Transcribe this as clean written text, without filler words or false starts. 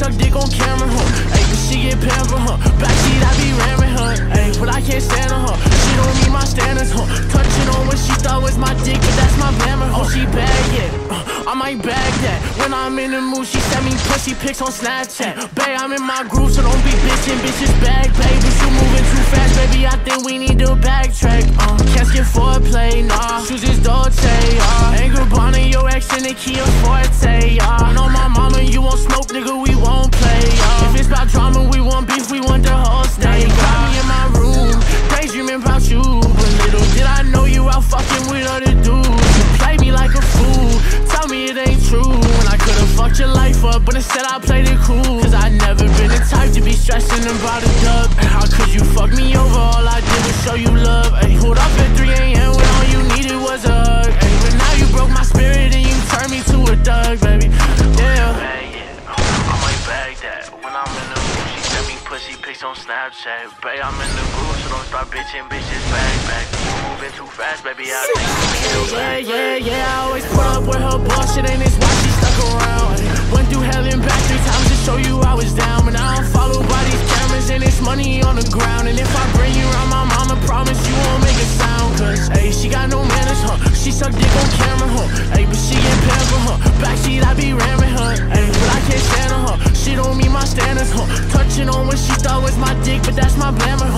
suck dick on camera, Ayy, but she get pampered, Backseat, I be ramming her. Ayy, but I can't stand her, She don't meet my standards, Touching on what she thought was my dick, but that's my glamour, Oh, she bag it, I might bag that. When I'm in the mood, she send me pussy pics on Snapchat. Babe, I'm in my groove, so don't be bitchin', bitches bag, baby. You moving too fast, baby, I think we need to backtrack. Can't skip foreplay, nah. Shoes is Dolce, Anger Bonnie, your ex in the Kia Forte, Know my mama, you won't smoke, nigga, we won't play, If it's about drama, we want beef, we want the whole state. Got me in my room, daydreaming about you, but little did I know you out fucking with other dudes. You play me like a fool, tell me it ain't true. When I could've fucked your life up, but instead I played it cool. Cause I never been the type to be stressing about a dub. How could you fuck me over? All I did was show you love. Ay, pulled up at 3 AM when all you needed was a hug. Ay, but now you broke my spirit and you turned me to a thug, baby. Yeah. I might bag that. When I'm in the mood, she send me pussy pics on Snapchat. Babe, I'm in the groove, so don't start bitching, bitches back. You moving too fast, baby, I think yeah, I always put up with her bullshit, and it's why she stuck around. Went through hell and back 3 times to show you I was down. But now I'm followed by these cameras and it's money on the ground. And if I bring you around my mama, promise you won't make a sound. Cause, ayy, she got no manners, She suck dick on camera, Ayy, but she get pampered, Backseat, I be ramming her. Ayy, but I can't stand her, She don't meet my standards, Touching on what she thought was my dick, but that's my glamour,